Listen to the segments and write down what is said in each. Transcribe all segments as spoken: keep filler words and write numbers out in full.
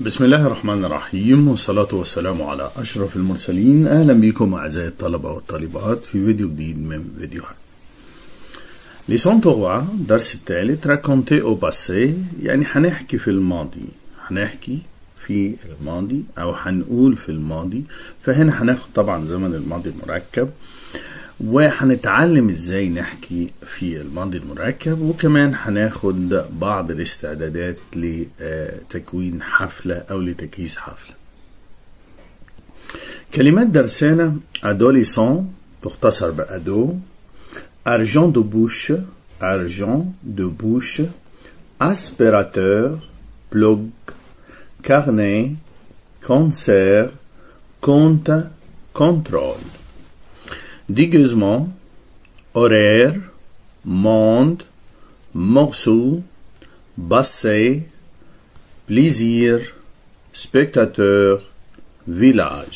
بسم الله الرحمن الرحيم، والصلاة والسلام على أشرف المرسلين. أهلا بكم أعزائي الطلبة والطالبات في فيديو جديد من فيديوهات ليسون تغوا. درس الثالث راكونتي أو باسي، يعني هنحكي في الماضي. هنحكي في الماضي أو هنقول في الماضي. فهنا هناخد طبعا زمن الماضي المركب، وهنتعلم ازاي نحكي في الماضي المركب، وكمان هناخد بعض الاستعدادات لتكوين حفلة او لتجهيز حفلة. كلمات درسنا: adolescent تختصر بأدو، argent de bouche argent de bouche، aspirateur plug، carnet concert compte contrôle. Déguisement, horaire, monde, morceau, basset, plaisir, spectateur, village.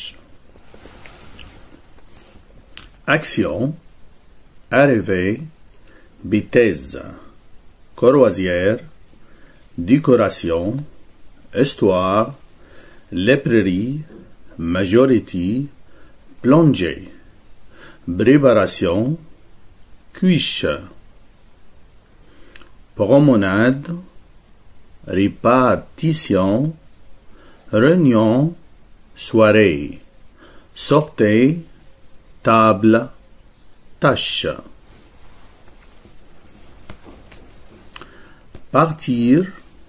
Action, arrivée, vitesse, courvoisière, décoration, histoire, librairie, majorité, plongée. Préparation, cuische, promenade, répartition, réunion, soirée, sortie, table, tâche. Partir,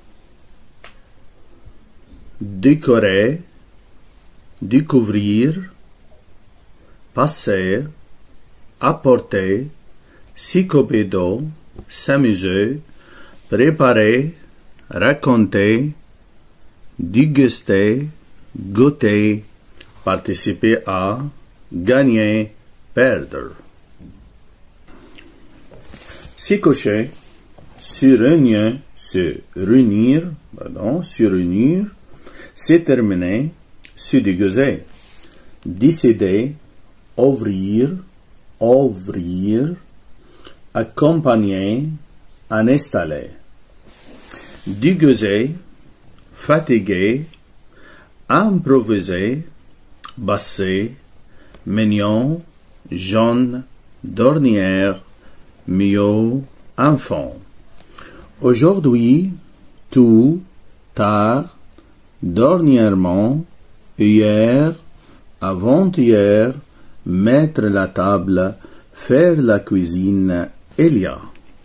décorer, découvrir, passer, apporter, psychopédo, s'amuser, préparer, raconter, déguster, goûter, participer à, gagner, perdre. Se coucher, se réunir, se réunir, pardon, se réunir, se terminer, se déguiser, décider, ouvrir, ouvrir, accompagner, installer. Déguiser, fatiguer, improviser, basser, mignon, jaune, dernière, mieux, enfant. Aujourd'hui, tout, tard, dernièrement, hier, avant-hier, mettre la table, faire la cuisine, il y a.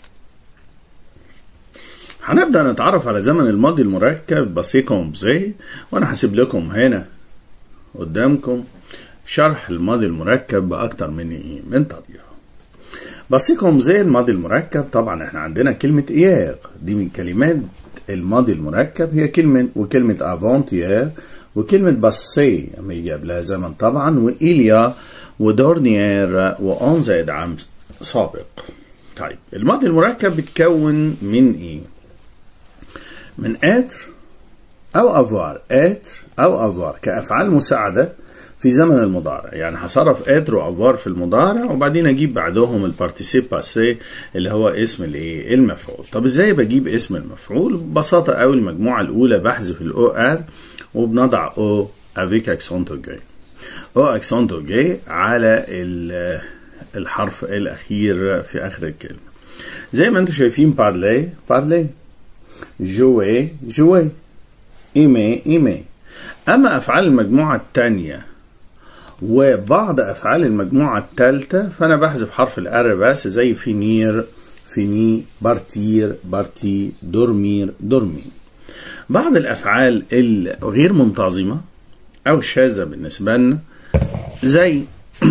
هنبدأ نتعرف على زمن الماضي المركب بسيكم بزي، وانا هسيب لكم هنا قدامكم شرح الماضي المركب بأكتر من ايه من طريقة. بسيكم زي الماضي المركب، طبعا احنا عندنا كلمة ايار دي من كلمات الماضي المركب، هي كلمة وكلمة افونتيير وكلمة باسي اما يجي قبلها زمن طبعا، وإيليا ودورنيير وأون زائد عام سابق. طيب الماضي المركب بيتكون من ايه؟ من اتر او افوار. اتر او افوار كافعال مساعده في زمن المضارع، يعني هصرف اتر وافوار في المضارع وبعدين اجيب بعدهم البارتيسيب باسي اللي هو اسم الايه المفعول. طب ازاي بجيب اسم المفعول؟ ببساطه قوي المجموعه الاولى بحذف الاو ار وبنضع او افيك اكسون توجي، او اكسون توجي على الحرف الاخير في اخر الكلمه. زي ما انتم شايفين بارلي بارلي، جوي جوي، ايمي ايمي. اما افعال المجموعه الثانيه وبعض افعال المجموعه الثالثه فانا بحذف حرف الار بس، زي فينير فيني، بارتير بارتي، دورمير دورمي. بعض الافعال الغير منتظمه او شاذه بالنسبه لنا زي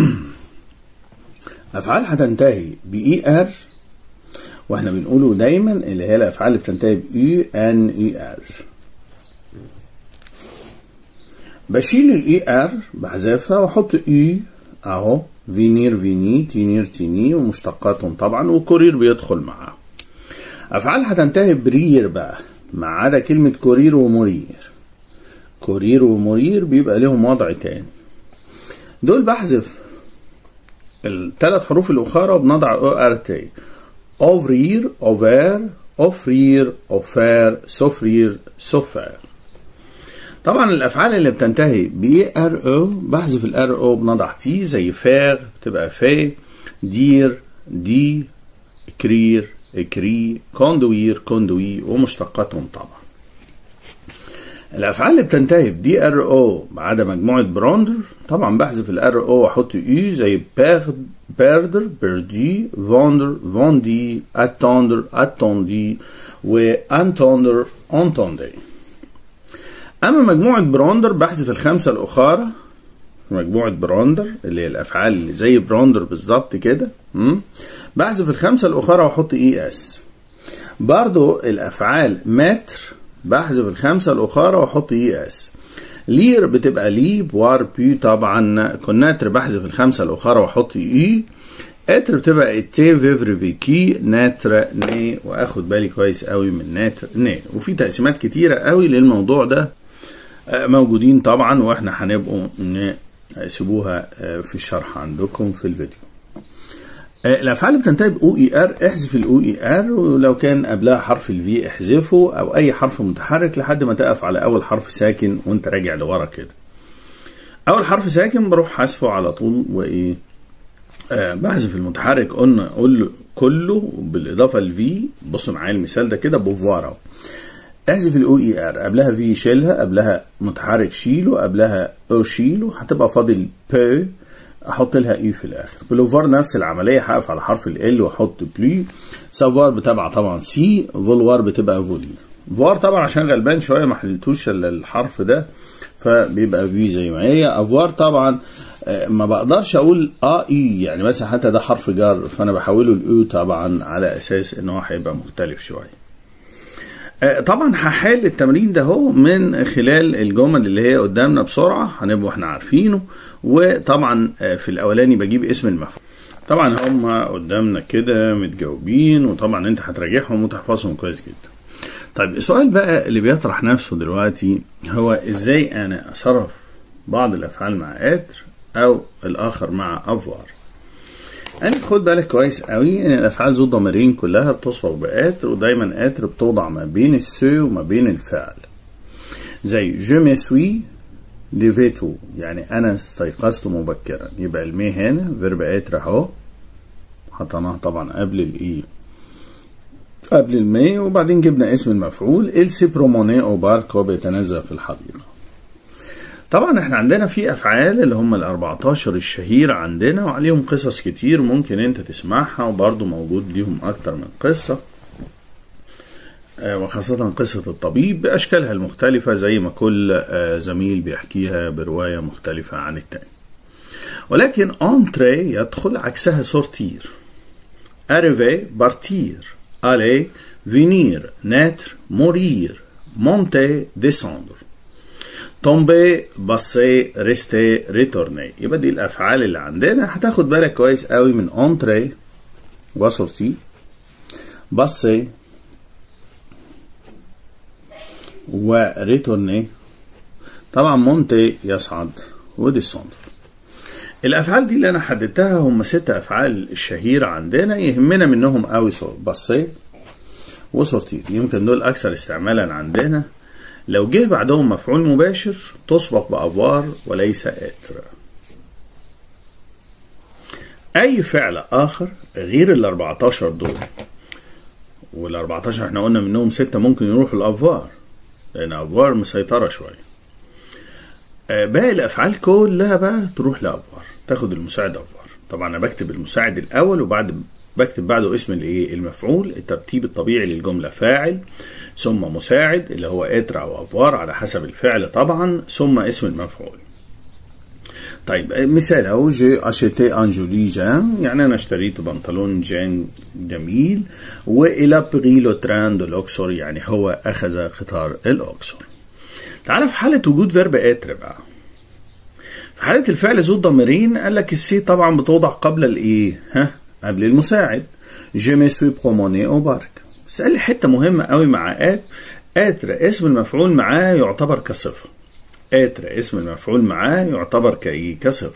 افعال هتنتهي باي ار، واحنا بنقوله دايما اللي هي الافعال اللي بتنتهي باي ان اي ار. بشيل الاي ار بحذفها واحط اي اهو، فينير فيني، تينير تيني، ومشتقاتهم طبعا، وكورير بيدخل معاها. افعال هتنتهي برير بقى ما عدا كلمه كورير ومورير. كورير ومورير بيبقى لهم وضع تاني. دول بحذف الثلاث حروف الاخرى وبنضع او ار تي. ouvrir, ouvert, offrir, offert, s'offrir, s'offert. طبعا الافعال اللي بتنتهي ب ار او بحذف الار او بنضع تي، زي فاغ بتبقى في، دير دي، كرير كري، كوندوير كوندوي، ومشتقاتهم طبعا. الافعال اللي بتنتهي بدي ار او ما عدا مجموعه براندر طبعا بحذف الار او واحط يو، زي بيرد بيردر بيردي، فوندر فوندي، اتوندر اتوندي، وانتوندر انتوندي. اما مجموعه براندر بحذف الخمسه الاخرى. مجموعه براندر اللي هي الافعال اللي زي براندر بالظبط كده، بحذف الخمسه الاخرى واحط اي اس. برضو الافعال متر بحذف الخمسه الاخرى واحط اي اس. لير بتبقى لي، بوار بي طبعا. كوناتر بحذف الخمسه الاخرى واحط اي. اتر بتبقى اتي، فيفر فيكي، ناتر ني، واخد بالي كويس قوي من ناتر ني. وفي تقسيمات كتيره قوي للموضوع ده موجودين طبعا، واحنا هنبقوا نسيبوها في الشرح عندكم في الفيديو. الافعال اللي بتنتهي باو اي ار احذف الاو اي ار، ولو كان قبلها حرف الفي احذفه، او اي حرف متحرك لحد ما تقف على اول حرف ساكن وانت راجع لورا كده. اول حرف ساكن بروح حذفه على طول، وايه آه بحذف المتحرك قلنا قول كله بالاضافه لفي. بصوا معايا المثال ده كده، بوفوار احذف الاو اي ار، قبلها في شيلها، قبلها متحرك شيله، قبلها او شيله، هتبقى فاضل بي، احط لها اي في الاخر. بلوفار نفس العمليه، هقف على حرف ال واحط بلي. سافوار بتبع طبعا سي، فولوار بتبقى فولي. فوار طبعا عشان غلبان شويه ما حلتوش الا الحرف ده فبيبقى في زي ما هي. افوار طبعا ما بقدرش اقول ا اي، يعني مثلا حتى ده حرف جر فانا بحوله لاو طبعا على اساس ان هو هيبقى مختلف شويه. طبعا هحل التمرين ده هو من خلال الجمل اللي هي قدامنا بسرعه هنبقوا احنا عارفينه. وطبعا في الاولاني بجيب اسم المفعول. طبعا هم قدامنا كده متجاوبين، وطبعا انت هتراجعهم وتحفظهم كويس جدا. طيب السؤال بقى اللي بيطرح نفسه دلوقتي هو ازاي انا اصرف بعض الافعال مع اتر او الاخر مع افوار. انا خد بالك كويس قوي ان الافعال ذو ضميرين كلها بتصبغ باتر، ودايما اتر بتوضع ما بين السو وما بين الفعل. زي جو مي سوي ليفيتو، يعني انا استيقظت مبكرا، يبقى المي هنا فيرب اتر اهو حطيناه طبعا قبل الاي قبل المي، وبعدين جبنا اسم المفعول السي بروموني او بارك، هو بيتنزه في الحديقه. طبعا احنا عندنا في افعال اللي هم ال أربعتاشر الشهيره عندنا، وعليهم قصص كتير ممكن انت تسمعها، وبرضه موجود ليهم اكتر من قصه، وخاصة قصة الطبيب بأشكالها المختلفة زي ما كل زميل بيحكيها برواية مختلفة عن التاني. ولكن انتري يدخل عكسها سورتير، arriver partir، aller venir، naître mourir، monter descendre، tomber passer rester retourner. يبقى دي الأفعال اللي عندنا. هتاخد بالك كويس قوي من انتري وسورتير، passer وريتورني، طبعا مونتي يصعد، وديسوندر. الافعال دي اللي انا حددتها هم ست افعال الشهيره عندنا، يهمنا منهم قوي باسي وسورتير، يمكن دول اكثر استعمالا عندنا. لو جه بعدهم مفعول مباشر تسبق بافوار وليس اتر. اي فعل اخر غير ال أربعتاشر دول، وال أربعتاشر احنا قلنا منهم ستة ممكن يروحوا الافوار لان افوار مسيطره شويه. باقي الافعال كلها بقى تروح لافوار، تاخد المساعد افوار. طبعا انا بكتب المساعد الاول وبعد بكتب بعده اسم الايه المفعول. الترتيب الطبيعي للجمله فاعل ثم مساعد اللي هو اتر او افوار على حسب الفعل طبعا، ثم اسم المفعول. طيب مثال اهو، جي اشيتي ان جولي جان، يعني انا اشتريت بنطلون جان جميل. والى بري لو تران دو لوكسور، يعني هو اخذ قطار الاقصر. تعالى في حاله وجود فيرب اتر بقى. في حاله الفعل ذو الضميرين قال لك السي طبعا بتوضع قبل الايه؟ ها قبل المساعد. جي مي سوي بروموني او بارك. بس قال لي حته مهمه قوي مع ات، اتر اسم المفعول معاه يعتبر كصفه. اتر اسم المفعول معاه يعتبر كايه؟ كصفه.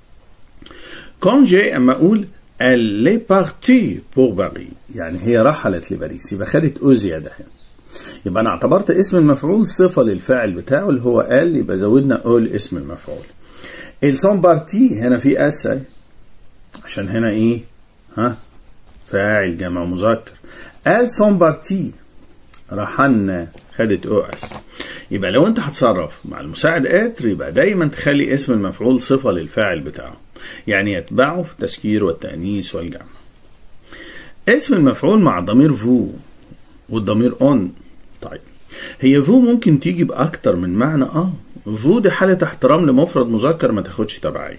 كونجي اما اقول elle est partie pour Paris، يعني هي رحلت لباريس، يبقى خدت او زياده هنا. يبقى انا اعتبرت اسم المفعول صفة للفاعل بتاعه اللي هو قال، يبقى زودنا اول اسم المفعول. السون بارتي هنا في اس عشان هنا ايه؟ ها؟ فاعل جمع مذكر. ال سون بارتي رحلنا خدت او اس. يبقى لو انت هتصرف مع المساعد اتر يبقى دايما تخلي اسم المفعول صفة للفاعل بتاعه، يعني يتبعه في التذكير والتأنيث والجمع. اسم المفعول مع ضمير فو والضمير اون. طيب هي فو ممكن تيجي بأكتر من معنى. اه فو دي حالة احترام لمفرد مذكر ما تاخدش تبعية.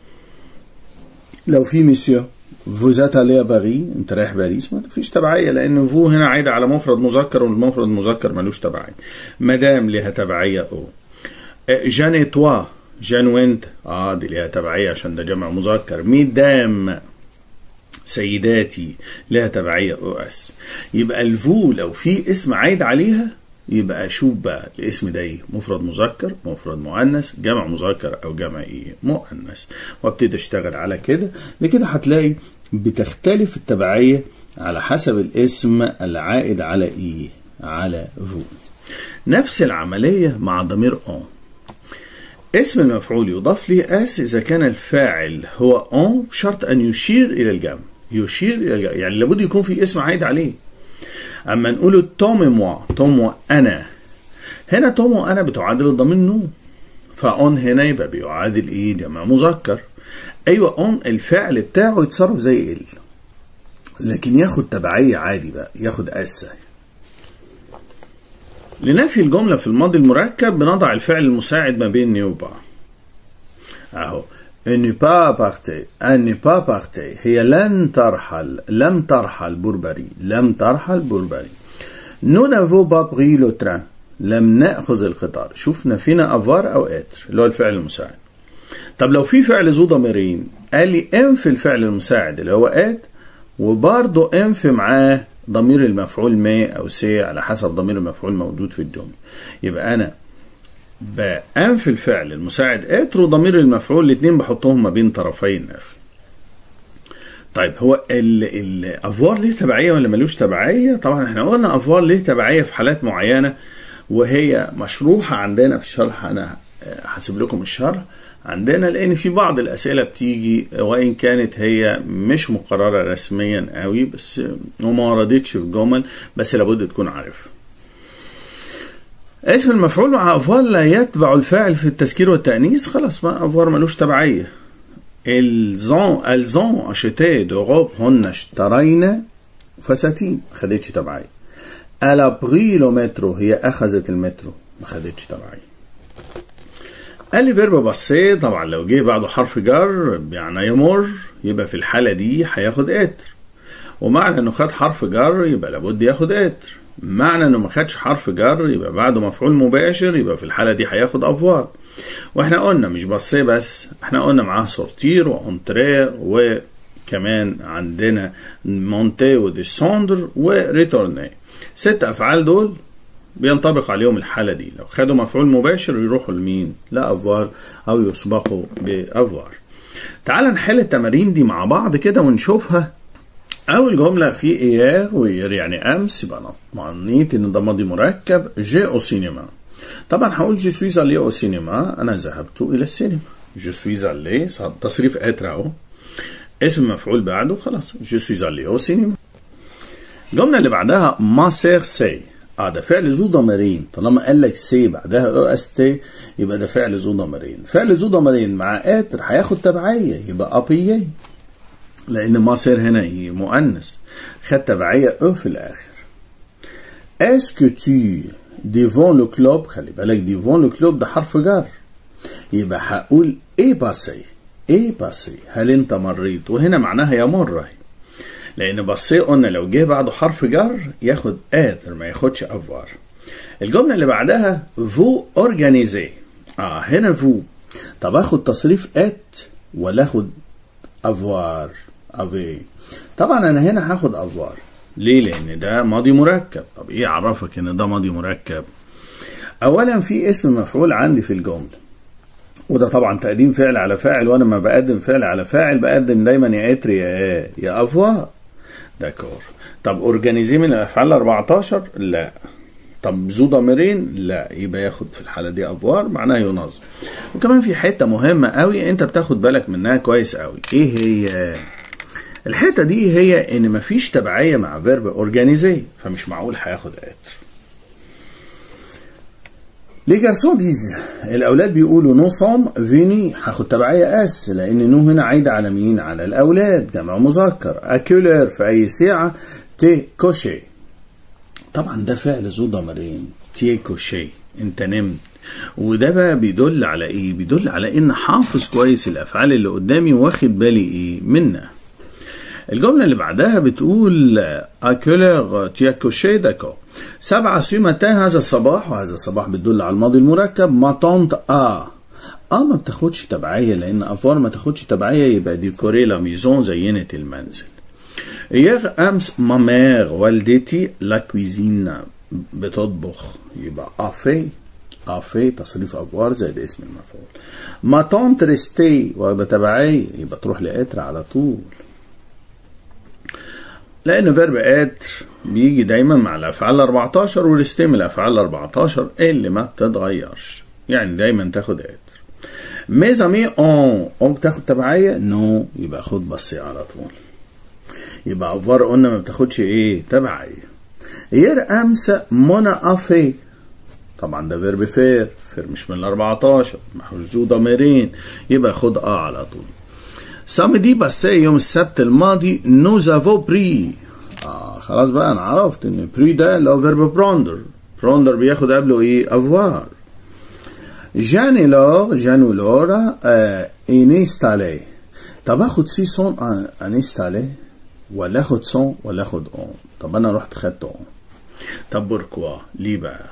لو في مسيو فوزات عليها باري، انت رايح باريس، ما فيش تبعية لان فو هنا عايدة على مفرد مذكر والمفرد المذكر ملوش تبعية. مدام ليها تبعية او. جاني توا جان وانت، اه دي ليها تبعية عشان ده جمع مذكر. ميدام سيداتي لها تبعية او اس. يبقى الفو لو في اسم عايد عليها يبقى شوف بقى الاسم ده ايه؟ مفرد مذكر، مفرد مؤنث، جمع مذكر او جمع ايه؟ مؤنث. وابتدي اشتغل على كده. بكده هتلاقي بتختلف التبعية على حسب الاسم العائد على ايه؟ على فو. نفس العملية مع ضمير اون. اسم المفعول يضاف ليه اس اذا كان الفاعل هو اون بشرط ان يشير الى الجمع. يشير الى الجمع يعني لابد يكون في اسم عائد عليه. اما نقوله توم موا، توم انا، هنا توم انا بتعادل الضمير نو، فاون هنا يبقى بيعادل ايه؟ جمع مذكر. ايوه اون الفعل بتاعه يتصرف زي ال، لكن ياخد تبعية عادي بقى، ياخد اس. لنفي الجملة في الماضي المركب بنضع الفعل المساعد ما بين ني وبا. اهو ان با بارتي، ان با بارتي هي لن ترحل، لم ترحل بوربري، لم ترحل بوربري. نو نافو با بري لو تران، لم ناخذ القطار. شوفنا فينا افار او اتر اللي هو الفعل المساعد. طب لو في فعل ذو ضميرين قال لي انفي الفعل المساعد اللي هو ات وبرضه انفي معاه ضمير المفعول ما او سي على حسب ضمير المفعول موجود في الجمله. يبقى انا بأنفي الفعل المساعد اتر وضمير المفعول الاثنين بحطهم ما بين طرفي النفي. طيب هو الافوار ليه تبعيه ولا ملوش تبعيه؟ طبعا احنا قلنا افوار ليه تبعيه في حالات معينه وهي مشروحه عندنا في الشرح. انا هسيب لكم الشرح عندنا لان في بعض الاسئله بتيجي وان كانت هي مش مقرره رسميا قوي بس وما وردتش في جمل، بس لابد تكون عارفها. اسم المفعول مع افوار لا يتبع الفاعل في التذكير والتأنيث، خلاص ما افوار ملوش تبعيه. الزون الزون اشتي دوروب، هن اشترينا فساتين، ما خدتش تبعيه. الا بري لو مترو، هي اخذت المترو، ما خدتش تبعيه. قال لي فيرب باسي، طبعا لو جه بعده حرف جر يعني يمر يبقى في الحاله دي هياخد اتر، ومعنى انه خد حرف جر يبقى لابد ياخد اتر. معنى انه ما خدش حرف جر يبقى بعده مفعول مباشر، يبقى في الحاله دي هياخد افوار. واحنا قلنا مش باسي بس، احنا قلنا معاه سورتير وانتري وكمان عندنا مونتي وديسوندر وريتورني. ست افعال دول بينطبق عليهم الحالة دي، لو خدوا مفعول مباشر يروحوا لمين؟ لا أفوار أو يسبقوا بأفوار. تعال نحل التمارين دي مع بعض كده ونشوفها. أول جملة في إياه وير يعني أمس، يبقى معنيت إن ده ماضي مركب. جي أو سينما، طبعا هقول جي سويز ألي أو سينما، أنا ذهبت إلى السينما. جي سويز ألي تصريف أتر أهو، اسم مفعول بعده خلاص جي سويز ألي أو سينما. الجملة اللي بعدها ما سير سي، اه ده فعل ذو ضميرين، طالما قال لك سي بعدها او اس تي يبقى ده فعل ذو ضميرين. فعل ذو ضميرين مع اتر هياخد تبعيه يبقى ابيي، لان ما سير هنا ايه؟ مؤنث، خد تبعيه او في الاخر. اسكو تي ديفون لو كلوب، خلي بالك ديفون لو كلوب ده حرف جر، يبقى هقول ايه باسي، ايه باسي هل انت مريت، وهنا معناها يمر، لان بصي قلنا لو جه بعده حرف جر ياخد اتر ما ياخدش افوار. الجمله اللي بعدها فو اورجانيزي، اه هنا فو، طب اخد تصريف ات ولا اخد افوار افي؟ طبعا انا هنا هاخد افوار. ليه؟ لان ده ماضي مركب. طب ايه عرفك ان ده ماضي مركب؟ اولا في اسم مفعول عندي في الجمله، وده طبعا تقديم فعل على فاعل، وانا ما بقدم فعل على فاعل بقدم دايما يا اتر يا يا افوار. داكور. طب اورجانيزي من الافعال أربعتاشر؟ لا. طب ذو ضميرين لا، يبقى ياخد في الحالة دي افوار، معناها ينظم. وكمان في حتة مهمة قوي انت بتاخد بالك منها كويس قوي. ايه هي الحتة دي؟ هي ان مفيش تبعية مع فيرب اورجانيزي، فمش معقول هياخد اتر. لي جارسون ديز، الاولاد بيقولوا نو سوم فيني، هاخد تبعية اس، لان نو هنا عايدة على مين؟ على الاولاد، جمع مذكر. اكولر في اي ساعة. تي كوشي، طبعا ده فعل ذو ضميرين، تي كوشي، انت نمت. وده بقى بيدل على ايه؟ بيدل على ان حافظ كويس الافعال اللي قدامي واخد بالي ايه منها. الجملة اللي بعدها بتقول اكولر تي كوشي داكو. سبعة سو ماتان، هذا الصباح، وهذا الصباح بتدل على الماضي المركب. ما طونت اه اه ما بتاخدش تبعية، لان افوار ما تاخدش تبعية، يبقى ديكوري لا ميزون، زينت المنزل. يغ امس مامير، والدتي، لا كويزين، بتطبخ، يبقى افي افي تصريف افوار زائد اسم المفعول. ما طونت ريستي، واخده تبعية، يبقى تروح لاتر على طول، لأن فيرب اتر بيجي دايما مع الأفعال أربعتاشر، وريستي من الأفعال أربعتاشر اللي ما بتتغيرش، يعني دايما تاخد اتر. ميزامي اون، اون بتاخد تبعية؟ نو، يبقى خد بصي على طول. يبقى افوار قلنا ما بتاخدش ايه؟ تبعية. ير امس منا افي، طبعا ده فيرب فير، فير مش من الأربعتاشر، محوش ذو ضميرين، يبقى خد اه على طول. سامدي باسي، يوم السبت الماضي، نوز افو بري. اه خلاص بقى انا عرفت ان بري ده اللي هو فيرب بروندر، بروندر بياخد قبله ايه؟ افوار. جاني لور، جانو لورا، آه انستالي. طب اخد سي سون انستالي، ولا اخد سون، ولا اخد اون؟ طب انا رحت خدت اون. طب بوركوا ليه بقى؟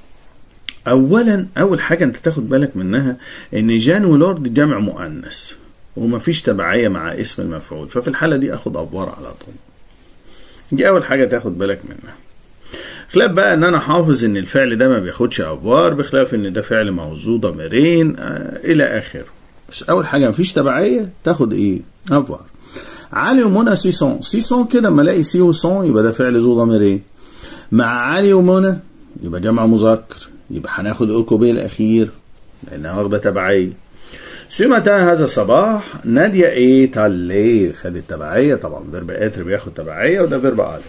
اولا اول حاجه انت تاخد بالك منها ان جان ولورد جمع مؤنث، ومفيش تبعية مع اسم المفعول، ففي الحالة دي اخد افوار على طول. دي اول حاجة تاخد بالك منها. خلاف بقى ان انا حافظ ان الفعل ده ما بياخدش افوار، بخلاف ان ده فعل موصول ضميرين آه الى اخره. بس اول حاجة مفيش تبعية، تاخد ايه؟ افوار. علي ومنى سيسون، سيسون كده اما الاقي سي وسون يبقى ده فعل ذو ضميرين. مع علي ومنى يبقى جمع مذكر، يبقى هناخد اوكوبي الاخير لانها واخدة تبعية. سو ماتان، هذا الصباح، نادية ايه؟ تالي، خدت تبعية، طبعا فيرب اتر بياخد تبعية، وده فيرب الي.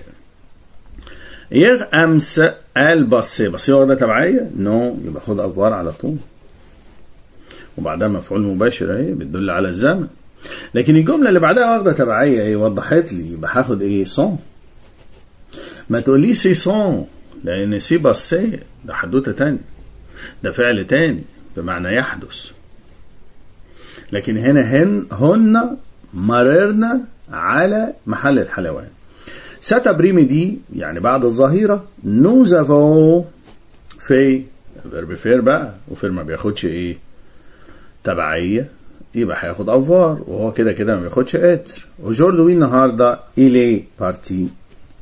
يغ امس قال بصي، بصي واخدة تبعية؟ نو، يبقى خد افوار على طول، وبعدها مفعول مباشر اهي بتدل على الزمن. لكن الجملة اللي بعدها واخدة تبعية ايه؟ وضحت لي، يبقى هاخد ايه؟ سون. ما تقولي سي سون، لان سي بصي ده حدوتة تاني، ده فعل تاني بمعنى يحدث. لكن هنا هن هن مررنا على محل الحلوان. ستبريمي دي يعني بعد الظهيرة. نوزافو في فيرب فير بقى، وفير ما بياخدش ايه؟ تبعية، يبقى هياخد افوار، وهو كده كده ما بياخدش اتر. وجوردوي النهارده إلي بارتي.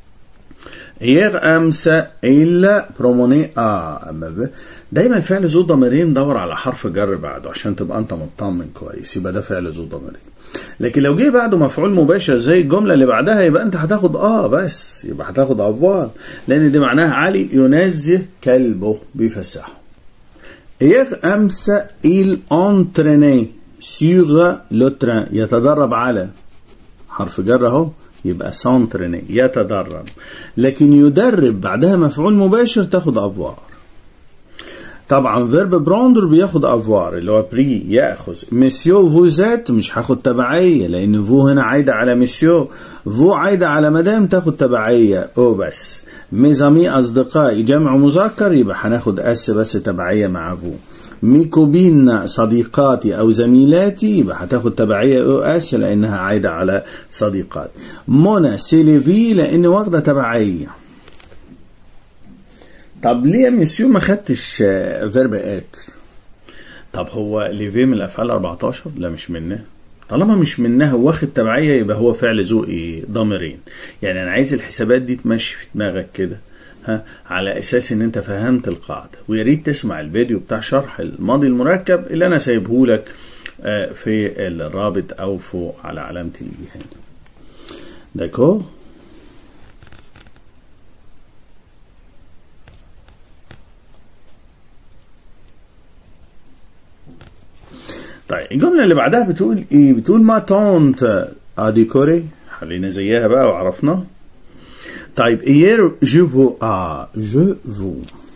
يغ امس الا بروموني اه اما دايما الفعل ذو ضميرين دور على حرف جر بعده عشان تبقى انت مطمن كويس، يبقى ده فعل ذو ضميرين. لكن لو جه بعده مفعول مباشر زي الجمله اللي بعدها يبقى انت هتاخد اه بس، يبقى هتاخد افوار، لان دي معناها علي ينزه كلبه بيفسحه. يغ امس il entraînait sur le train، يتدرب على، حرف جر اهو، يبقى سانتريني يتدرب. لكن يدرب بعدها مفعول مباشر تاخد افوار. طبعا فيرب بروندر بياخد افوار اللي هو بري ياخذ. مسيو فوزات مش هاخد تبعيه، لان فو هنا عايده على مسيو، فو عايده على مدام تاخد تبعيه او بس. ميزامي اصدقائي جمع مذكر، يبقى هناخد اس بس تبعيه مع فو. ميكوبين صديقاتي او زميلاتي، يبقى هتاخد تبعيه او اس لانها عايده على صديقات. منى سيليفي لان واخده تبعيه. طب ليه يا مسيو ما خدتش فيرب اتر؟ طب هو ليفي من الافعال أربعتاشر؟ لا مش منها. طالما مش منها واخد تبعيه يبقى هو فعل ذو ايه؟ ضميرين. يعني انا عايز الحسابات دي تمشي في دماغك كده، ها، على اساس ان انت فهمت القاعده. ويا ريت تسمع الفيديو بتاع شرح الماضي المركب اللي انا سايبه لك في الرابط او فوق على علامه الاي هنا. داكو. طيب الجملة اللي بعدها بتقول ايه؟ بتقول ما تونت اديكوري، خلينا زيها بقى وعرفنا. طيب ايير جو فو ا جو فو،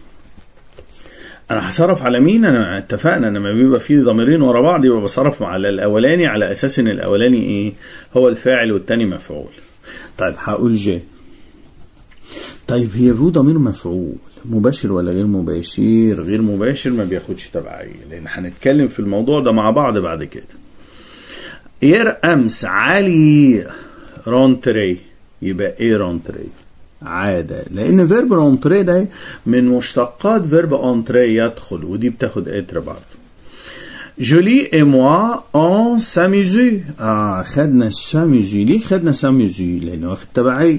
انا هصرف على مين؟ انا اتفقنا ان لما بيبقى فيه ضميرين ورا بعض يبقى بصرف على الاولاني على اساس ان الاولاني ايه؟ هو الفاعل والتاني مفعول. طيب هقول جي. طيب هي فو ضمير مفعول مباشر ولا غير مباشر؟ غير مباشر ما بياخدش تبعية، لان هنتكلم في الموضوع ده مع بعض بعد كده. اير امس علي رونتري، يبقى ايه رونتري؟ عادة، لان فيرب رونتري ده من مشتقات فيرب انتري يدخل، ودي بتاخد اتر برضه. جولي اي موا اون ساميزي، اه خدنا ساميزي. ليه خدنا ساميزي؟ لانه واخد تبعية.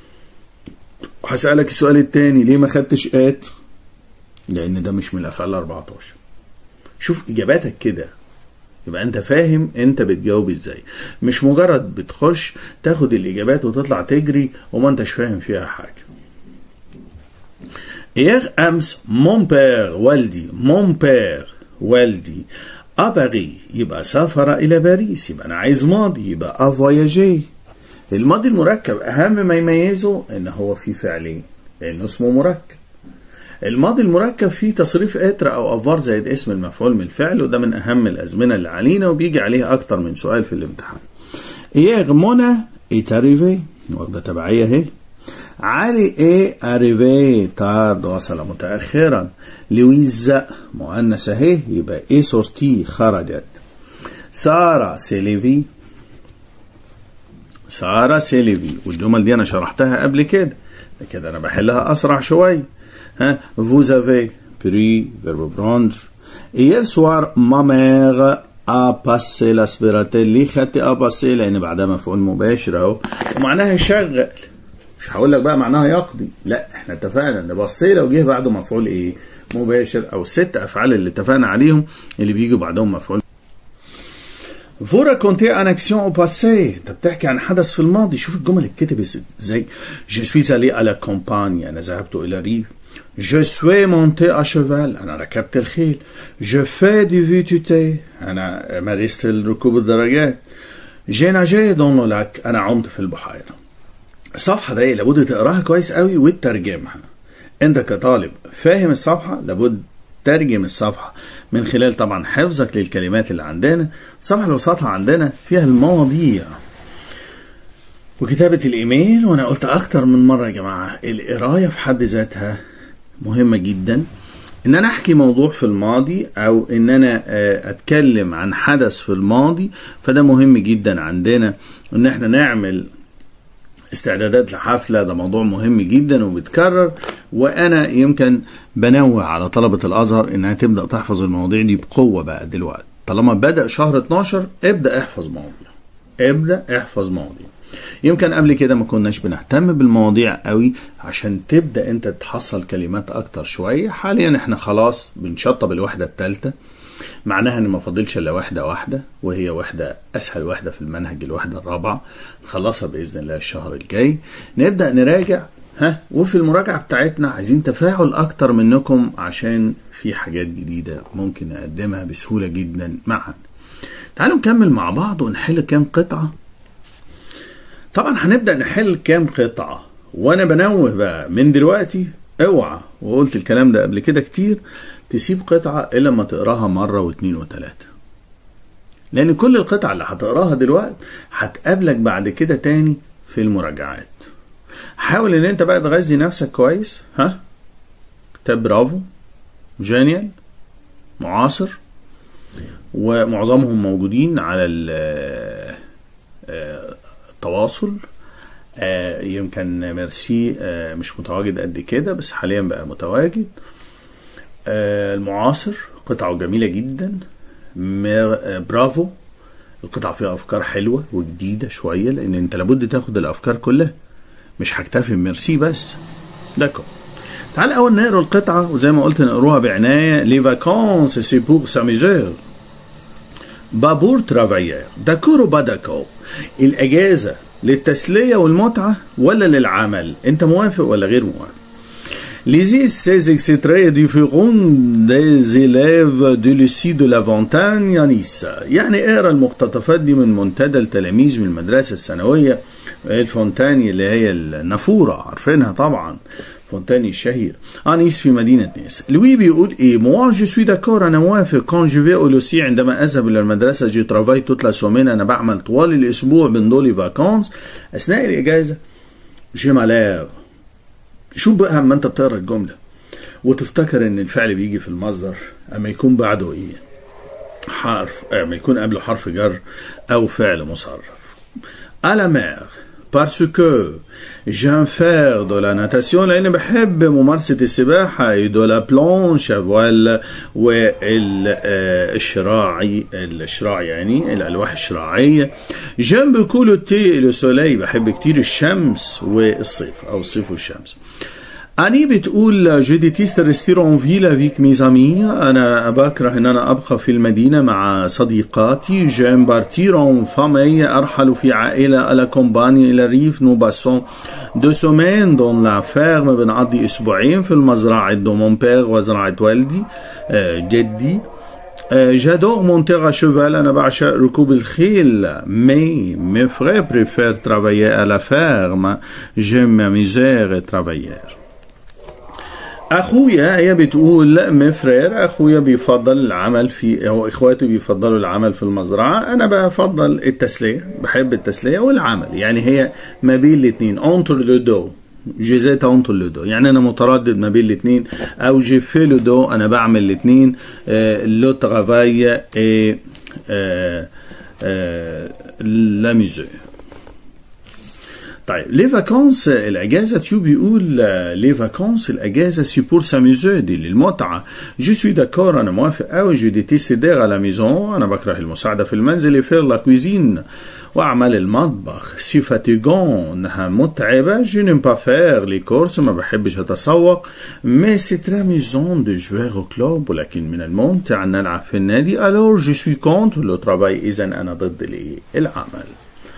هسألك السؤال التاني، ليه ما خدتش ات؟ لان ده مش من الافعال أربعتاشر. شوف اجاباتك كده يبقى انت فاهم انت بتجاوب ازاي، مش مجرد بتخش تاخد الاجابات وتطلع تجري وما انتش فاهم فيها حاجه. اير امس مون بير، والدي، مون بير والدي، ا باريس يبقى سافر الى باريس، يبقى انا عايز ماضي يبقى ا فواياجي. الماضي المركب اهم ما يميزه ان هو فيه فعلين لانه اسمه مركب. الماضي المركب فيه تصريف اتر او افار زائد اسم المفعول من الفعل، وده من اهم الازمنه اللي علينا وبيجي عليها اكتر من سؤال في الامتحان. ايير منى ايت اريفي، واخده تبعيه اهي. علي اي اريفي تارد، وصل متاخرا. لويز مؤنث اهي يبقى اي سورتي خرجت. ساره سيليفي، ساره سيليفي، والجمل دي انا شرحتها قبل كده، كده انا بحلها اسرع شويه. ها vous avez pris verbe prendre. Hier soir ma mère a passé l'aspirateur. ليه خدت a passé؟ لان بعدها مفعول مباشر اهو ومعناها يشغل. مش هقول لك بقى معناها يقضي، لا احنا اتفقنا ان بصي لو جه بعده مفعول ايه؟ مباشر، او الست افعال اللي اتفقنا عليهم اللي بيجوا بعدهم مفعول. Vous racontez une action au passé. انت بتحكي عن حدث في الماضي. شوف الجمل اتكتب ازاي. Je suis allé à la campagne، انا ذهبت الى الريف. Je suis monté à cheval، أنا ركبت الخيل. Je fais du V T T، أنا مارست ركوب الدراجات. J'ai nagé dans le lac، أنا عمت في البحيرة. الصفحة دي لابد تقراها كويس قوي وتترجمها. أنت كطالب فاهم الصفحة لابد ترجم الصفحة من خلال طبعا حفظك للكلمات اللي عندنا. الصفحة اللي وسطها عندنا فيها المواضيع وكتابة الإيميل، وأنا قلت أكتر من مرة يا جماعة القراية في حد ذاتها مهمة جدا. ان انا احكي موضوع في الماضي او ان انا اتكلم عن حدث في الماضي، فده مهم جدا عندنا ان احنا نعمل استعدادات لحفلة. ده موضوع مهم جدا وبتكرر، وانا يمكن بنوه على طلبة الازهر انها تبدأ تحفظ المواضيع دي بقوة بقى دلوقتي. طالما بدأ شهر اتناشر ابدأ احفظ مواضيع، ابدأ احفظ مواضيع. يمكن قبل كده ما كناش بنهتم بالمواضيع قوي عشان تبدأ انت تحصل كلمات اكتر شوية. حاليا احنا خلاص بنشطب الوحدة الثالثة، معناها ان ما فاضلش الا وحدة واحدة، وهي وحدة اسهل وحدة في المنهج، الوحدة الرابعة نخلصها باذن الله الشهر الجاي. نبدأ نراجع. ها وفي المراجعة بتاعتنا عايزين تفاعل اكتر منكم عشان في حاجات جديدة ممكن نقدمها بسهولة جدا معا. تعالوا نكمل مع بعض ونحل كام قطعة. طبعا هنبدأ نحل كام قطعة، وانا بنوه بقى من دلوقتي اوعى، وقلت الكلام ده قبل كده كتير، تسيب قطعة الا لما تقراها مرة واثنين وثلاثة، لان كل القطع اللي هتقراها دلوقتي هتقابلك بعد كده تاني في المراجعات. حاول ان انت بقى تغذي نفسك كويس. ها كتاب برافو، جينيال، معاصر، ومعظمهم موجودين على التواصل. آه يمكن ميرسي آه مش متواجد قد كده بس حاليا بقى متواجد. آه المعاصر قطعة جميلة جدا. آه برافو القطعة فيها أفكار حلوة وجديدة شوية، لأن أنت لابد تاخد الأفكار كلها، مش هكتفي بميرسي بس. داكو تعال أول نقرأ القطعة، وزي ما قلت نقروها بعناية. لي فاكونس سي بور ساميزور بابور ترافايير داكور با داكور. الأجازة للتسلية والمتعة ولا للعمل؟ أنت موافق ولا غير موافق؟ Lisez ces extraits différents des élèves de lycée de la Fontaine à Nice. يعني اقرا المقتطفات دي من منتدى التلاميذ من المدرسة الثانوية الفونتاني اللي هي النافورة، عارفينها طبعا، فونتاني الشهير. أنيس في مدينة نيس. لوي بيقول ايه؟ moi je suis d'accord، انا موافق. quand je vais au lycée، عندما اذهب الى المدرسة، je travaille toute la semaine، انا بعمل طوال الاسبوع pendant les vacances، اثناء الاجازة. je m'allère. شو بقى اما انت بتقرا الجملة وتفتكر ان الفعل بيجي في المصدر اما يكون بعده ايه؟ حرف، اما يكون قبله حرف جر او فعل مصرف. à la mer parce que j'aime faire de la natation، لأني بحب ممارسة السباحة، et de la planche à voile، والشراعي الشراع يعني الألواح الشراعية. j'aime beaucoup le thé et le soleil، بحب كتير الشمس والصيف أو الصيف والشمس. أني بتقول je déteste rester en ville avec mes amis، أنا بكره إن أنا أبقى في المدينة مع صديقاتي. j'aime partir en famille، أرحل في عائلة. à la campagne إلى الريف. nous passons deux semaines dans la ferme، بنقضي أسبوعين في المزرعة de mon père، وزرعة والدي جدي. j'adore monter à cheval، أنا بعشق ركوب الخيل. mais mes frères préfèrent travailler à la ferme، j'aime m'amuser et travailler. اخويا، هي بتقول مفرير، اخويا بيفضل العمل في، او اخواته بيفضلوا العمل في المزرعه، انا بفضل التسليه، بحب التسليه والعمل. يعني هي ما بين الاثنين، entre les deux، جزيت entre les deux، يعني انا متردد ما بين الاثنين، او جي في لو دو، انا بعمل الاثنين. لو ترافاي اي لا ميوزي. طيب لي فاكونس الاجازه، تيو بيقول لي فاكونس الاجازه سي بور ساميزو، دي للمتعه. جو سوي داكور، انا موافق. او جو ديتيست دير على ميزون، انا بكره المساعده في المنزل. فير لا كويزين، واعمال المطبخ. سي فاتيغون، انها متعبه. جو نيم با فير لي كورس، ما بحبش اتسوق. مي سي تري ميزون دو جوير او كلوب، ولكن من الممتع ان نلعب في النادي. الور جو سوي كونتر لو ترافاي، اذا انا ضد العمل.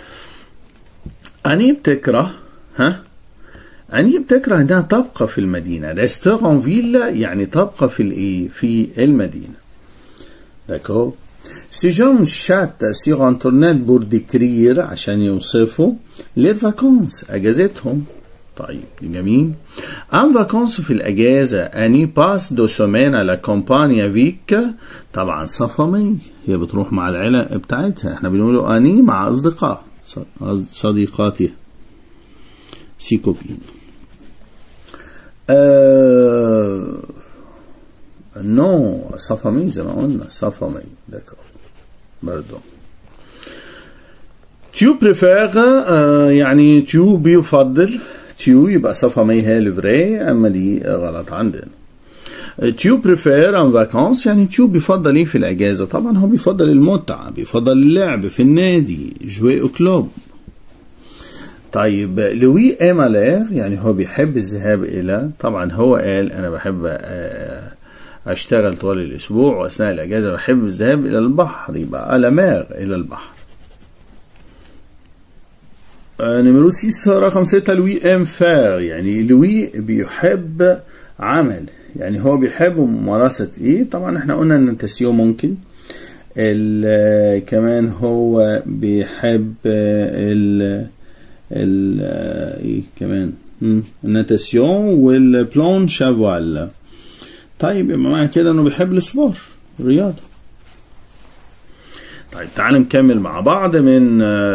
أني بتكره، ها؟ أني بتكره إنها تبقى في المدينة. ريستور أون فيل يعني تبقى في الإيه؟ في المدينة. داكور. سي جون شات سيغ انترنت بور ديكرير، عشان يوصفوا لي فاكونس أجازتهم. طيب جميل. أم فاكونس في الأجازة. أني باس دو سومين على كومبانيا فيك، طبعا صفمي، هي بتروح مع العيلة بتاعتها. احنا بنقوله أني مع أصدقاء، صديقاتي، سي كوبين. أه... نو صفامي زي ما قلنا، صفامي. داكور برضو. تيو بريفير، أه يعني تيو بيفضل، تيو يبقى صفامي هي الفري، اما دي غلط عندنا. تيو بريفير ان فاكانس، يعني تيو بيفضل ايه في الاجازه؟ طبعا هو بيفضل المتعه، بيفضل اللعب في النادي، جوي او كلوب. طيب لوي ايمالير، يعني هو بيحب الذهاب الى، طبعا هو قال انا بحب اشتغل طوال الاسبوع، واثناء الاجازه بحب الذهاب الى البحر، يبقى على ماغ، الى البحر. نمرو ستة، رقم ستة، لوي ام فير، يعني لوي بيحب عمل، يعني هو بيحب ممارسة ايه؟ طبعا احنا قلنا ان التسيو ممكن. كمان هو بيحب ال ال ايه كمان الناتاسيون والبلون شافوال. طيب يبقى معنى كده انه بيحب السبور، الرياضة. طيب تعال نكمل مع بعض من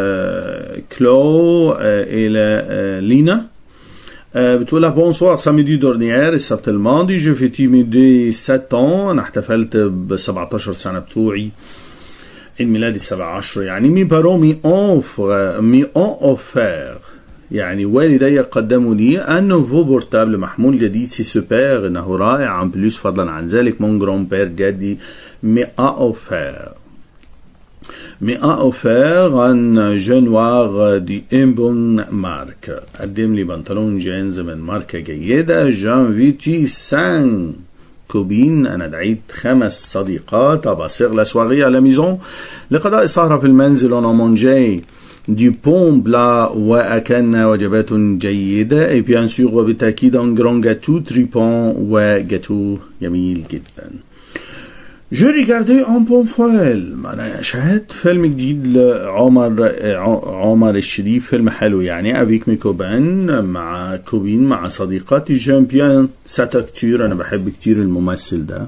كلو الى لينا. بتقول لها بونسوار، ساميدي دورنيير، السبت الماضي، جو فيتي ميدي سبعة ans، انا احتفلت ب سبعتاشر سنة بتوعي، عيد ميلادي السابع عشر. يعني مي بارون مي اوفر مي اون اوفير، يعني والدي قدموا لي ان نوفو بورتابل، محمول جديد. سي سوبر، انه رائع. ان بلوس، فضلا عن ذلك، مون جرون بير، جدي، مي ا اوفير مي ا اوفير ان جونوار دي ام بون مارك، قدم لي بنطلون جينز من ماركة جيدة. جان فيتي سان كوبين، انا دعيت خمس صديقات، اباسيغ لا سواري على ميزون، لقضاء السهرة في المنزل. انا مونجي du pont blanc وأكلنا وجبات جيدة et bien sûr وبالتأكيد un grand gâteau tripon وجاتو جميل جدا. Je regardais un bon film. أنا شاهدت فيلم جديد لعمر عمر الشريف، فيلم حلو يعني avec mes copains، مع كوبين مع صديقاتي. j'aime bien cet acteur، أنا بحب كتير الممثل ده.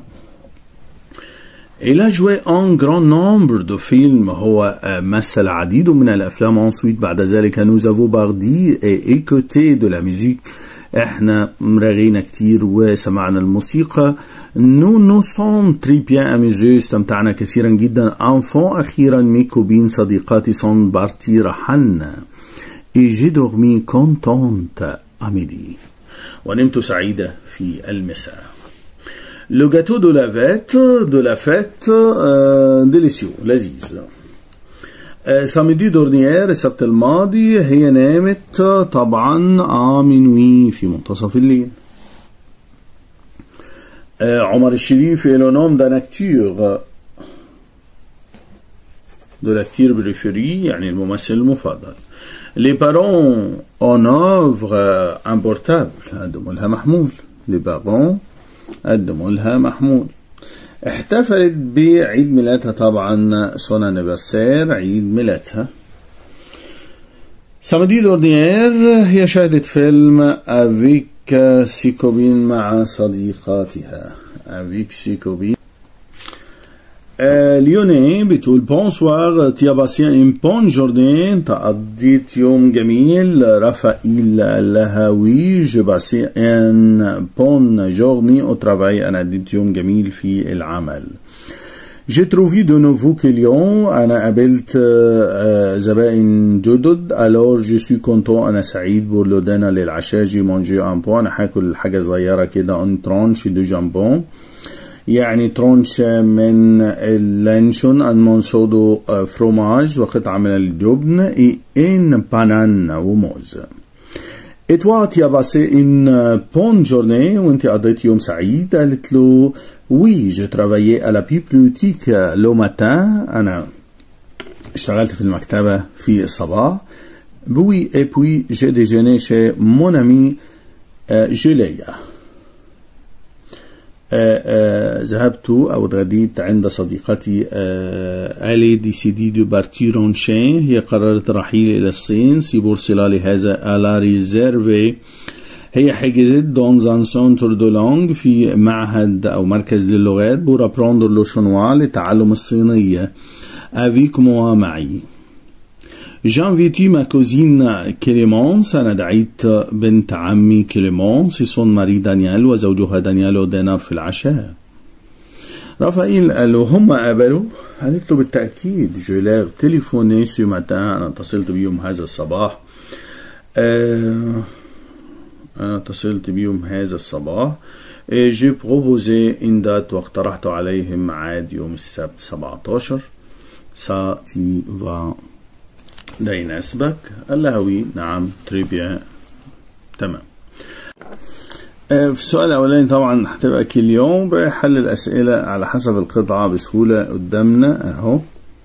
Il a joué un grand nombre de films، هو مثل عديد من الأفلام. ensuite بعد ذلك nous avons bardé et écouté de la musique، احنا رغينا كتير وسمعنا الموسيقى. nous nous sommes très bien amusés، استمتعنا كثيرا جدا. enfin أخيرا mes copines صديقاتي sont parties، رحلنا. et j'ai dormi contente à midi، ونمت سعيدة في المساء. Le gâteau de la fête de la fête euh, délicieux لذيذ. samedi dernier السبت الماضي هي نامت طبعا à minuit في منتصف الليل. عمر الشريف est le nom d'un acteur de l'acteur préféré يعني الممثل المفضل. les parents en œuvre un portable، قدموا لها محمول. les parents قدموا لها محمول. احتفلت بعيد ميلادها طبعا son anniversaire، عيد ميلادها. samedi dernier هي شاهدت فيلم avec ses copines مع صديقاتها avec ses copines. ليوني بتقول bonsoir tu as passé une bonne journée، انت قضيت يوم جميل. رافائيل لها oui j'ai passé une bonne journée au travail، انا قضيت يوم جميل في العمل. j'ai trouvé de nouveaux clients، انا قابلت زبائن جدد. alors je suis content، انا سعيد. pour le dîner للعشاء j'ai mangé un peu، انا هاكل حاجه صغيره كده une tranche de jambon، يعني ترونش من اللانشون، ان مونسودو فروماج وقطعة من الجبن، اي ان بانان وموز. et toi tu as passé une bonne journée، وانت قضيت يوم سعيد. قالت له oui j'ai travaillé à la bibliothèque le matin، انا اشتغلت في المكتبة في الصباح. oui et puis j'ai déjeuné chez mon ami جوليا، ذهبت أو اتغديت عند صديقتي. ألي ديسيدي دو بارتير اون شين، هي قررت الرحيل إلى الصين. سي بور سيلا لهذا ألا ريزيرفي، هي حجزت دون زان سونتر دو لونغ، في معهد أو مركز للغات. بور أبروندر لو شنوا، لتعلم الصينية. أفيك موا، معي. جانفيتي ما كوزين كليمونس، أنا دعيت بنت عمي كليمونس. سون ماري دانيال، وزوجها دانيال ودينار في العشاء. رافائيل قال له هم قابلوا؟ قالت له بالتأكيد. جولير تليفوني سو ماتان، أنا اتصلت بيهم هذا الصباح. أه أنا اتصلت بيهم هذا الصباح. جي بروبوزي إن دات، واقترحت عليهم ميعاد يوم السبت سبعتاشر. سا تي فا، ده يناسبك؟ قال لها وي، نعم، تري بيان، تمام. في السؤال الأولاني طبعا هتبقى كل يوم بحل الأسئلة على حسب القطعة بسهولة قدامنا أهو.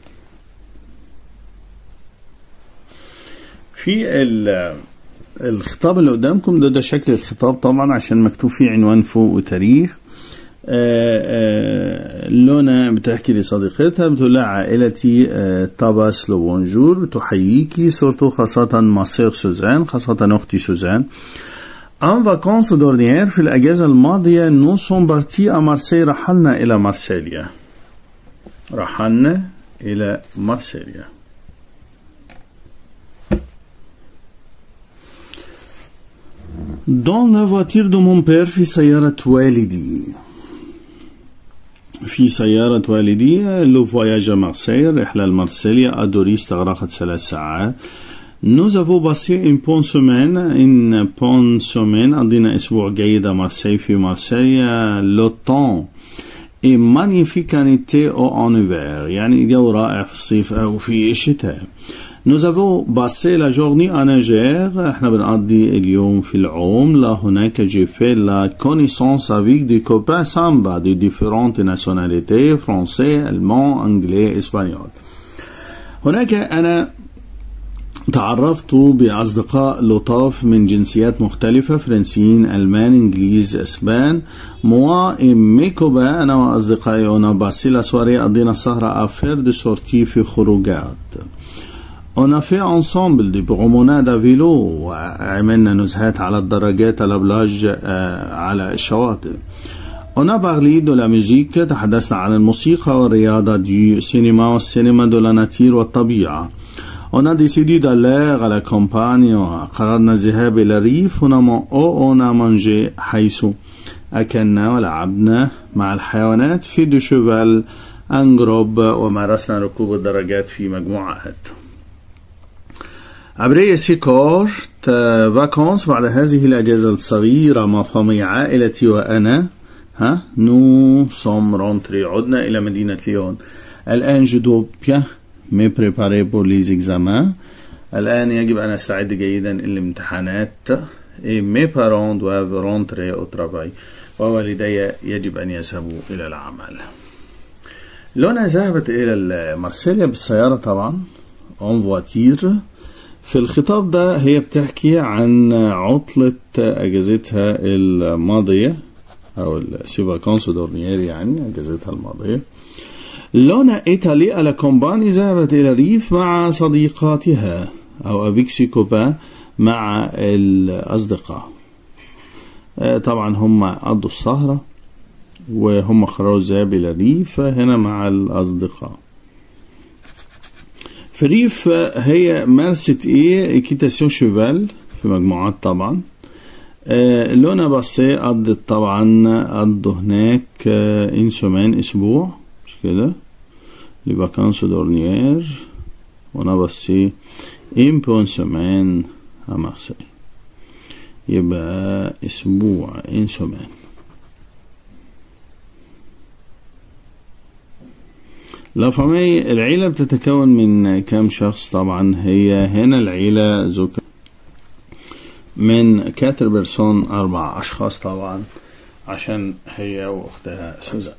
في الخطاب اللي قدامكم ده ده شكل الخطاب طبعا، عشان مكتوب فيه عنوان فوق وتاريخ. آآ آآ لونا بتحكي لصديقتها، بتقول لها عائلتي تاباس لو بونجور، بتحييكي سورتو خاصة ماسير سوزان، خاصة أختي سوزان. ان فاكونس دورنيير، في الأجازة الماضية. نو سون بارتي ا مارسيل، رحلنا إلى مارسيليا، رحلنا إلى مارسيليا. دون لا فواتير دو مون بير، في سيارة والدي، في سيارة والدي. لو فواياج مارسيل، رحلة لمارسيليا. أدوري، استغرقت ثلاث ساعات. Nous avons passé une bonne semaine، une bonne semaine، قضينا أسبوع جيد مارسيل في مارسيليا. لو طون est magnifique en été ou en hiver، يعني الجو رائع في الصيف أو في الشتاء. Nous avons passé la journée à Niger، احنا بنقضي اليوم في العوم. là هناك j'ai fait la connaissance avec des copains samba de différentes nationalités، français، allemand، anglais، espagnol. هناك أنا تعرفت بأصدقاء لطاف من جنسيات مختلفة، فرنسيين، ألمان، إنجليز، إسبان. موا ميكوبا، أنا وأصدقائي أنا باسيلا سواري قضينا السهرة أفير دي سورتي في خروجات. On a fait ensemble des promenades à vélo، وعملنا نزهات على الدراجات على بلاج على الشواطئ. On a parlé de la musique، تحدثنا عن الموسيقى والرياضة، دي سينما والسينما، de la nature والطبيعة. On a décidé d'aller à la campagne، قررنا الذهاب إلى الريف. on a mangé، حيث أكلنا ولعبنا مع الحيوانات، في دو شوفال ان جروب، ومارسنا ركوب الدراجات في مجموعات. أبري سيكور فاكونس، بعد هذه الأجازة الصغيرة مع فامي عائلتي وأنا، ها نو سوم رونتري، عدنا إلى مدينة ليون. الآن je dois bien me préparer pour les examens، الآن يجب أن أستعد جيدا للامتحانات. et mes parents doivent rentrer au travail، ووالدي يجب أن يذهبوا إلى العمل. لونا ذهبت إلى مارسيليا بالسيارة طبعا، en voiture. في الخطاب ده هي بتحكي عن عطلة أجازتها الماضية أو السيفاكانس دورنيير، يعني أجازتها الماضية. لونا إيطالي على كومباني، ذهبت إلى الريف مع صديقاتها أو أفيكسيكوبا، مع الأصدقاء. طبعا هم قضوا السهرة وهم خرجوا الذهاب إلى الريف هنا مع الأصدقاء. في الريف هي مارست ايه اكيتاسيون شوفال في مجموعات طبعا. آه لونا باسي قضت طبعا قضوا هناك آه ان سومان اسبوع، مش كده، لي فاكانس دورنيير. وانا باسي ان بون سومان ا مارسي، يبقى اسبوع ان سومان. لا فامي، العيلة بتتكون من كام شخص؟ طبعا هي هنا العيلة زوجة من كاتر بيرسون، أربع أشخاص طبعا، عشان هي وأختها سوزان.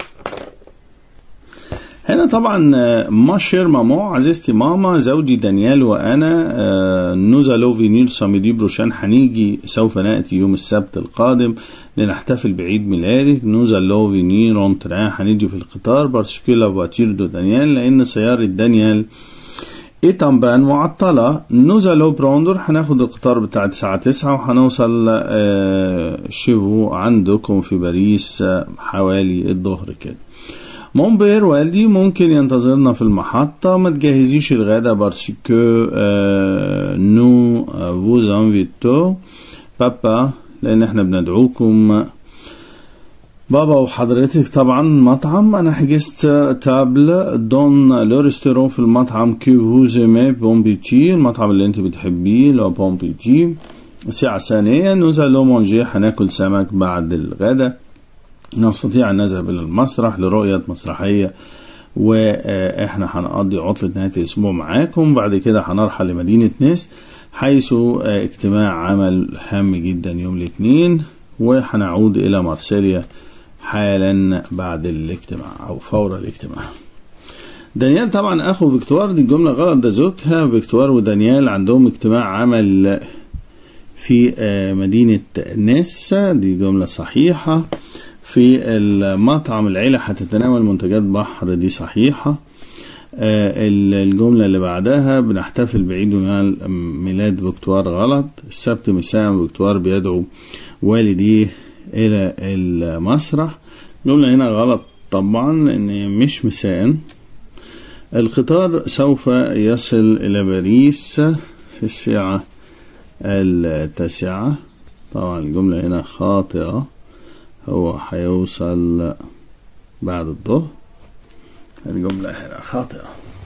هنا طبعا ما شير ماما، عزيزتي ماما، زوجي دانيال وأنا نوزالو فينيل ساميدي بروشان، حنيجي سوف نأتي يوم السبت القادم لنحتفل بعيد ميلادك. نوزالو فينيل رونتران، حنيجي في القطار. بارسكو لا فواتير دو دانيال، لأن سيارة دانيال إيتامبان معطلة. نوزالو بروندر، حناخد القطار بتاع الساعة تسعة وحنوصل شيفو عندكم في باريس حوالي الظهر كده. مونبير، والدي، ممكن ينتظرنا في المحطة، ما تجهزيش الغدا بارسكو آه نو فوز انفيتو بابا، لان احنا بندعوكم بابا وحضرتك طبعا مطعم. انا حجزت تابل دون لو ريستورون في المطعم كي فوزيمي بون بيتي، المطعم اللي انت بتحبيه لو بون بيتي. ساعة ثانية نوزالو مونجي، حناكل سمك بعد الغدا. نستطيع أن نذهب إلى المسرح لرؤية مسرحية، وإحنا هنقضي عطلة نهاية الأسبوع معاكم. بعد كده هنرحل لمدينة نيس، حيث اجتماع عمل هام جدا يوم الاثنين، وهنعود إلى مارسيليا حالا بعد الاجتماع أو فور الاجتماع. دانيال طبعا أخو فيكتوار، دي الجملة غلط، ده زوجها. فيكتوار ودانيال عندهم اجتماع عمل في مدينة نيس، دي جملة صحيحة. في المطعم العيلة هتتناول منتجات بحر، دي صحيحة. الجملة اللي بعدها بنحتفل بعيد ميلاد فيكتوار، غلط. السبت مساء فيكتوار بيدعو والديه إلى المسرح، الجملة هنا غلط طبعا لأن مش مساء. القطار سوف يصل إلى باريس في الساعة التاسعة، طبعا الجملة هنا خاطئة، هو هيوصل بعد الظهر، الجملة هنا خاطئة.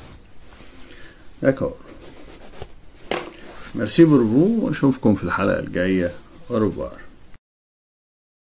داكور، ميرسي بورفو، واشوفكم في الحلقة الجاية. أوروفوار.